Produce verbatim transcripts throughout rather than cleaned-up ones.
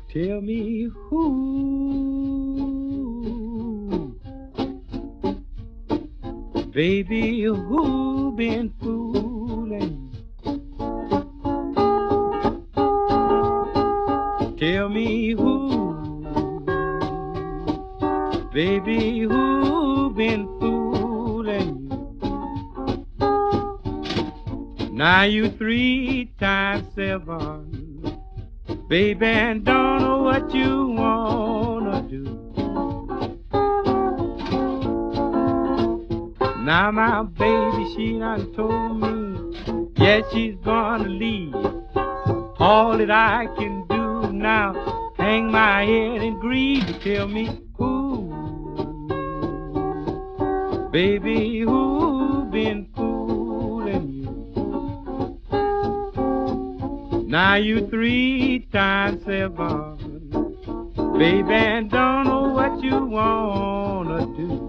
Tell me who, baby, who been fooling? Tell me who, baby, who been fooling? Now you three times seven, baby, and don't know what you wanna do. Now my baby, she done told me, yes, she's gonna leave. All that I can do now, hang my head and grieve. Tell me who, baby, who been fooling you? Now you three times seven, baby, and don't know what you wanna do.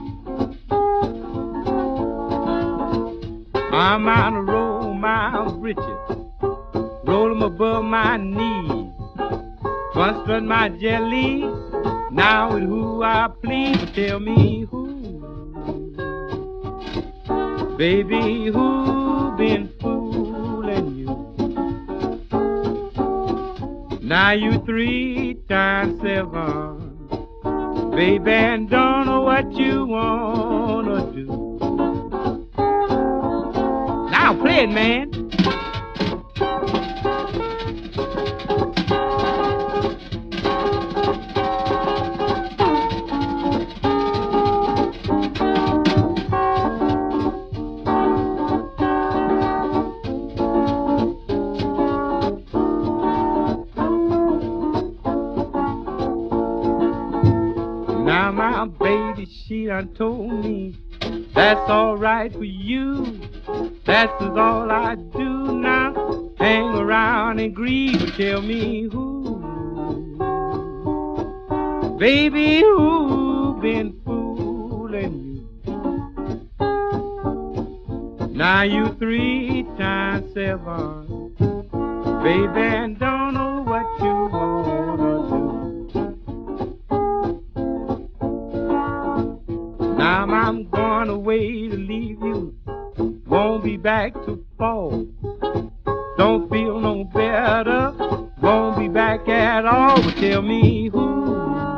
I'm out to roll my britches, roll them above my knees, construct my jelly, now with who I please. Tell me who, baby, who been fooling you? Now you three times seven, baby, and don't know what you wanna do. Now play it, man. Now my baby, she done told me that's all right for you. That's all I do now, hang around and grieve. Tell me who, baby, who been fooling you? Now you three times seven, baby, and don't know what you wanna do. Now I'm going away to leave you, won't be back to fall. Don't feel no better, won't be back at all. But tell me who,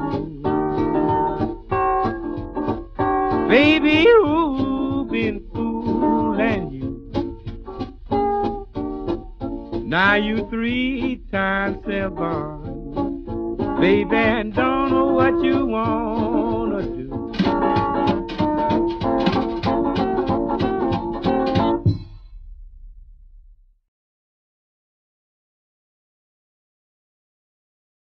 baby, who been fooling you? Now you three times seven, baby, and don't know what you want.